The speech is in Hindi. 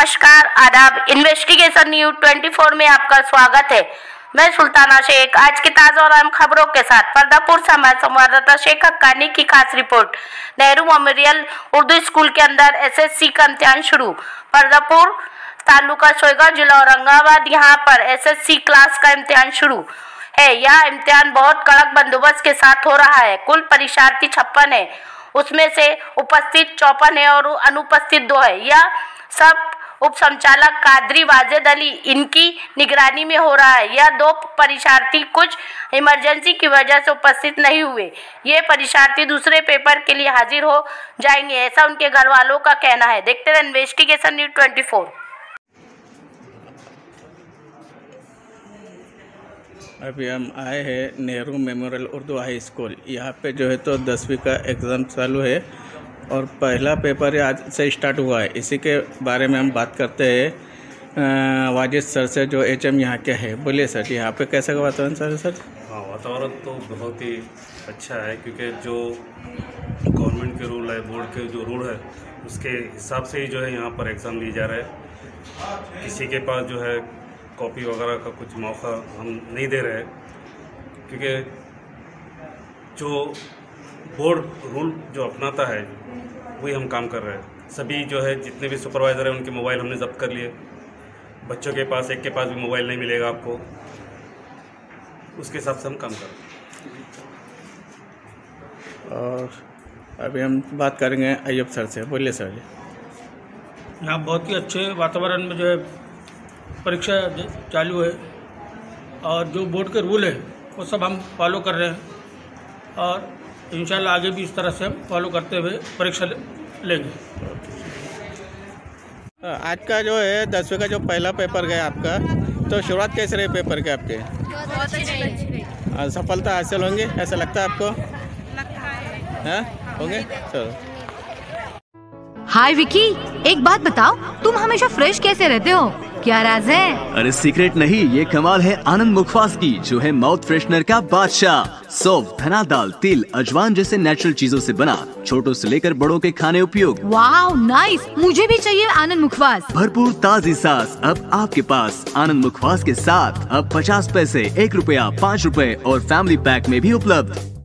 नमस्कार, आदाब। इन्वेस्टिगेशन न्यूज 24 में आपका स्वागत है। मैं सुल्ताना शेख आज की ताजा और अहम खबरों के साथ पर्दापुर से हमारे संवाददाता शेख हक्कानी की खास रिपोर्ट। नेहरू मेमोरियल उर्दू स्कूल के अंदर एसएससी का इम्तिहान शुरू। पर्दापुर तालुका सोयगांव जिला औरंगाबाद, यहाँ पर एसएससी क्लास का इम्तिहान शुरू है। यह इम्तिहान बहुत कड़क बंदोबस्त के साथ हो रहा है। कुल परीक्षार्थी 56 है, उसमें से उपस्थित 54 है और अनुपस्थित 2 है। यह सब उप संचालक कादरी वाजिद अली इनकी निगरानी में हो रहा है। यह 2 परीक्षार्थी कुछ इमरजेंसी की वजह से उपस्थित नहीं हुए। ये परीक्षार्थी दूसरे पेपर के लिए हाजिर हो जाएंगे, ऐसा उनके घर वालों का कहना है। देखते रहे इन्वेस्टिगेशन न्यूज 24। अभी हम आए हैं Nehru memorial Urdu high school. यहाँ पे जो है तो 10वीं का एग्ज़ाम चालू है और पहला पेपर आज से स्टार्ट हुआ है। इसी के बारे में हम बात करते हैं वाजिद सर से, जो एचएम यहाँ के हैं। बोलिए सर, यहाँ पे कैसा का वातावरण सर? हाँ, वातावरण तो बहुत ही अच्छा है, क्योंकि जो गवर्नमेंट के रूल है, बोर्ड के जो रूल है, उसके हिसाब से ही जो है यहाँ पर एग्ज़ाम लिए जा रहे हैं। किसी के पास जो है कॉपी वगैरह का कुछ मौका हम नहीं दे रहे, क्योंकि जो बोर्ड रूल जो अपनाता है वही हम काम कर रहे हैं। सभी जो है जितने भी सुपरवाइज़र हैं उनके मोबाइल हमने जब्त कर लिए। बच्चों के पास एक के पास भी मोबाइल नहीं मिलेगा आपको, उसके हिसाब से हम काम कर रहे हैं। और अभी हम बात करेंगे अय्यूब सर से। बोलिए सर जी। यहाँ बहुत ही अच्छे वातावरण में जो है परीक्षा चालू है और जो बोर्ड के रूल है वो सब हम फॉलो कर रहे हैं और इंशाल्लाह आगे भी इस तरह से हम फॉलो करते हुए परीक्षा लेंगे। आज का जो है 10वीं का जो पहला पेपर गया आपका, तो शुरुआत कैसे रही पेपर के आपके? बहुत अच्छी रही। सफलता हासिल होंगे ऐसा लगता है आपको? लगता है। हाँ, होंगे। चलो। हाय विकी, एक बात बताओ, तुम हमेशा फ्रेश कैसे रहते हो? क्या राज है? अरे सीक्रेट नहीं, ये कमाल है आनंद मुखवास की, जो है माउथ फ्रेशनर का बादशाह। सौंफ, धना दाल, तिल, अजवान जैसे नेचुरल चीजों से बना, छोटों से लेकर बड़ों के खाने उपयोग। वाओ नाइस, मुझे भी चाहिए आनंद मुखवास। भरपूर ताजी सांस अब आपके पास आनंद मुखवास के साथ। अब 50 पैसे, 1 रुपया, 5 रुपए और फैमिली पैक में भी उपलब्ध।